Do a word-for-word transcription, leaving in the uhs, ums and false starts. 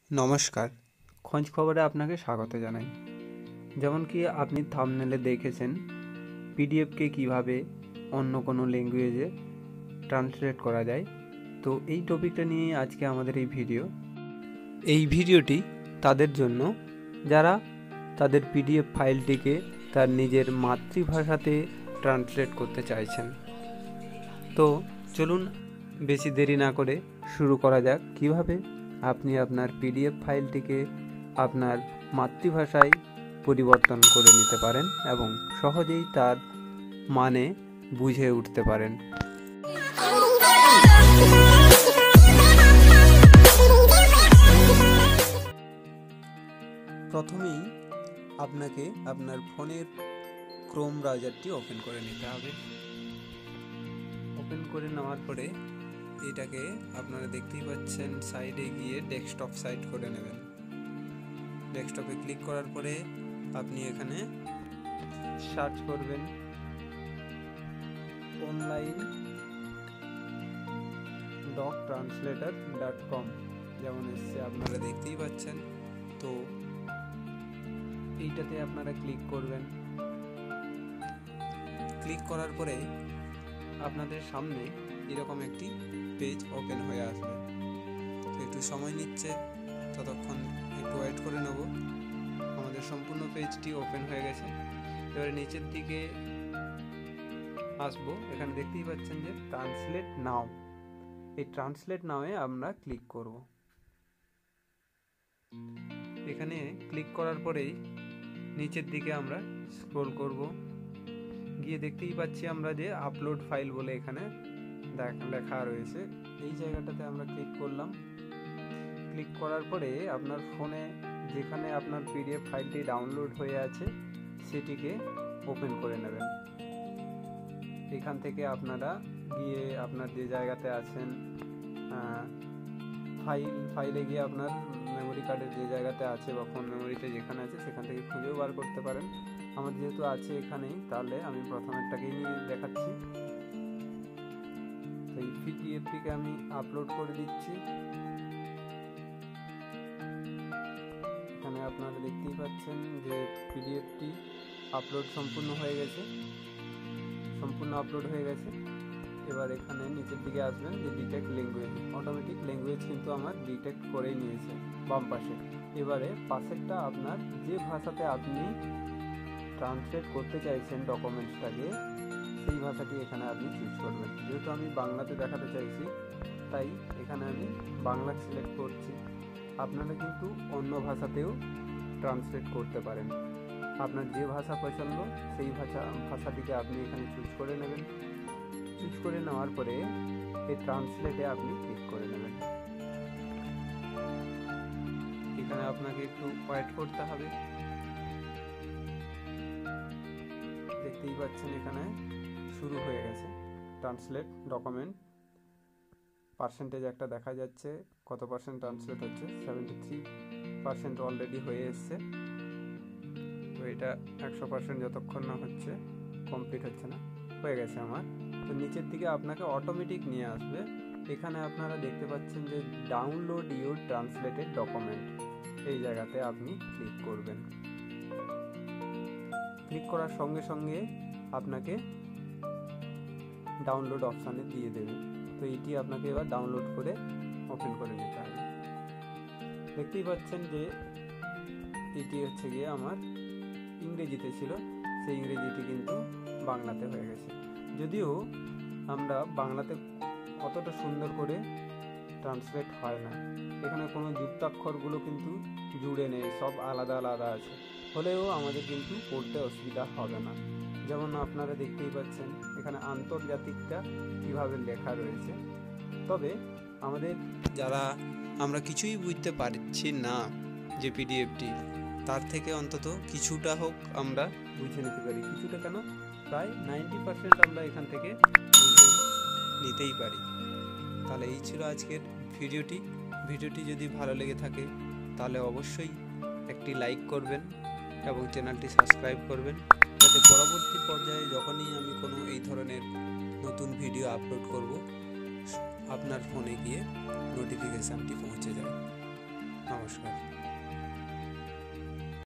নমস্কার, খোঁজ খবরে আপনাকে স্বাগত জানাই। যেমন কি আপনি থাম্বনেলে দেখেছেন, পিডিএফকে কিভাবে অন্য কোনো ল্যাঙ্গুয়েজে ট্রান্সলেট করা যায়। তো এই টপিকটা নিয়ে আজকে আমাদের এই ভিডিও। এই ভিডিওটি তাদের জন্য যারা তাদের পিডিএফ ফাইলটিকে তার নিজের মাতৃভাষাতে ট্রান্সলেট করতে চাইছেন। তো চলুন বেশি দেরি না করে শুরু করা যাক কিভাবে আপনি আপনার পিডিএফ ফাইলটিকে আপনার মাতৃভাষায় পরিবর্তন করে নিতে পারেন এবং সহজেই তার মানে বুঝে উঠতে পারেন। প্রথমেই আপনাকে আপনার ফোনের ক্রোম ব্রাউজারটি ওপেন করে নিতে হবে। ওপেন করে নেওয়ার পরে এটাকে আপনারা দেখতেই পাচ্ছেন, সাইডে গিয়ে ডেস্কটপ সাইট করে নেবেন। ডেস্কটপে ক্লিক করার পরে আপনি এখানে সার্চ করবেন online doc translator dot com, যেমন এসছে আপনারা দেখতেই পাচ্ছেন। তো এইটাতে আপনারা ক্লিক করবেন। ক্লিক করার পরে আপনাদের সামনে এরকম একটি পেজ ওপেন হয়ে আসবে। একটু সময় নিচ্ছে, ততক্ষণ একটু ওয়েট করে নেব। আমাদের সম্পূর্ণ পেজটি ওপেন হয়ে গেছে। এবারে নিচের দিকে আসবো, এখানে দেখতেই পাচ্ছেন যে ট্রান্সলেট নাও। এই ট্রান্সলেট নাওয়ে আমরা ক্লিক করব। এখানে ক্লিক করার পরেই নিচের দিকে আমরা স্ক্রল করব। গিয়ে দেখতেই পাচ্ছি আমরা যে আপলোড ফাইল বলে এখানে লেখা রয়েছে। এই জায়গাটাতে আমরা ক্লিক করলাম। ক্লিক করার পরে আপনার ফোনে যেখানে আপনার পিডিএফ ফাইলটি ডাউনলোড হয়ে আছে সেটিকে ওপেন করে নেবেন। এখান থেকে আপনারা গিয়ে আপনার যে জায়গাতে আছেন ফাইল ফাইলে গিয়ে আপনার মেমোরি কার্ডের যে জায়গাতে আছে বা ফোন মেমোরিতে যেখানে আছে সেখান থেকে খুঁজেও বার করতে পারেন। আমার যেহেতু আছে এখানেই, তাহলে আমি প্রথমেরটাকেই নিয়ে দেখাচ্ছি। তো এই পিডিএফটিকে আমি আপলোড করে দিচ্ছি। এখানে আপনারা দেখতেই পাচ্ছেন যে পিডিএফটি আপলোড সম্পূর্ণ হয়ে গেছে সম্পূর্ণ আপলোড হয়ে গেছে। এবার এখানে নিচের দিকে আসবেন যে ডিটেক্ট ল্যাঙ্গুয়েজ, অটোমেটিক ল্যাঙ্গুয়েজ কিন্তু আমার ডিটেক্ট করেই নিয়েছে বাম পাশে। এবারে পাশেরটা আপনার যে ভাষাতে আপনি ট্রান্সলেট করতে চাইছেন ডকুমেন্টসটাকে, সেই ভাষাটি এখানে আপনি চুজ করবেন। যেহেতু আমি বাংলাতে দেখাতে চাইছি, তাই এখানে আমি বাংলা সিলেক্ট করছি। আপনারা কিন্তু অন্য ভাষাতেও ট্রান্সলেট করতে পারেন। আপনার যে ভাষা পছন্দ সেই ভাষা ভাষাটিকে আপনি এখানে চুজ করে নেবেন। চুজ করে নেওয়ার পরে এই ট্রান্সলেটে আপনি ক্লিক করে নেবেন। এখানে আপনাকে একটু ওয়েট করতে হবে। দেখতেই পাচ্ছেন এখানে শুরু হয়ে গেছে ট্রান্সলেট ডকুমেন্ট। পার্সেন্টেজ একটা দেখা যাচ্ছে, কত পার্সেন্ট ট্রান্সলেট হচ্ছে। সেভেন্টি থ্রি পার্সেন্ট অলরেডি হয়ে এসছে। তো এটা একশো পার্সেন্ট যতক্ষণ না হচ্ছে কমপ্লিট হচ্ছে না। হয়ে গেছে আমার। তো নিচের দিকে আপনাকে অটোমেটিক নিয়ে আসবে। এখানে আপনারা দেখতে পাচ্ছেন যে ডাউনলোড ইউর ট্রান্সলেটেড ডকুমেন্ট, এই জায়গাতে আপনি ক্লিক করবেন। ক্লিক করার সঙ্গে সঙ্গে আপনাকে ডাউনলোড অপশানে দিয়ে দেবে। তো এটি আপনাকে এবার ডাউনলোড করে ওপেন করে নিতে হবে। দেখতেই পাচ্ছেন যে এটি হচ্ছে গিয়ে আমার ইংরেজিতে ছিল, সেই ইংরেজিটি কিন্তু বাংলাতে হয়ে গেছে। যদিও আমরা বাংলাতে অতটা সুন্দর করে ট্রান্সলেট হয় না, এখানে কোনো যুক্তাক্ষরগুলো কিন্তু জুড়ে নেই, সব আলাদা আলাদা আছে। হলেও আমাদের কিন্তু পড়তে অসুবিধা হবে না। যেমন আপনারা দেখতেই পাচ্ছেন এখানে আন্তর্জাতিকটা কিভাবে লেখা রয়েছে। তবে আমাদের যারা আমরা কিছুই বুঝতে পারছি না যে পিডিএফটি, তার থেকে অন্তত কিছুটা হোক আমরা বুঝে নিতে পারি। কিছুটা কেন, প্রায় নাইনটি পার্সেন্ট আমরা এখান থেকে বুঝে নিতেই পারি। তাহলে এই ছিল আজকের ভিডিওটি। ভিডিওটি যদি ভালো লেগে থাকে তাহলে অবশ্যই একটি লাইক করবেন এবং চ্যানেলটি সাবস্ক্রাইব করবেন, যাতে পরবর্তী পর্যায়ে যখনই আমি কোনো এই ধরনের নতুন ভিডিও আপলোড করব আপনার ফোনে গিয়ে নোটিফিকেশানটি পৌঁছে যায়।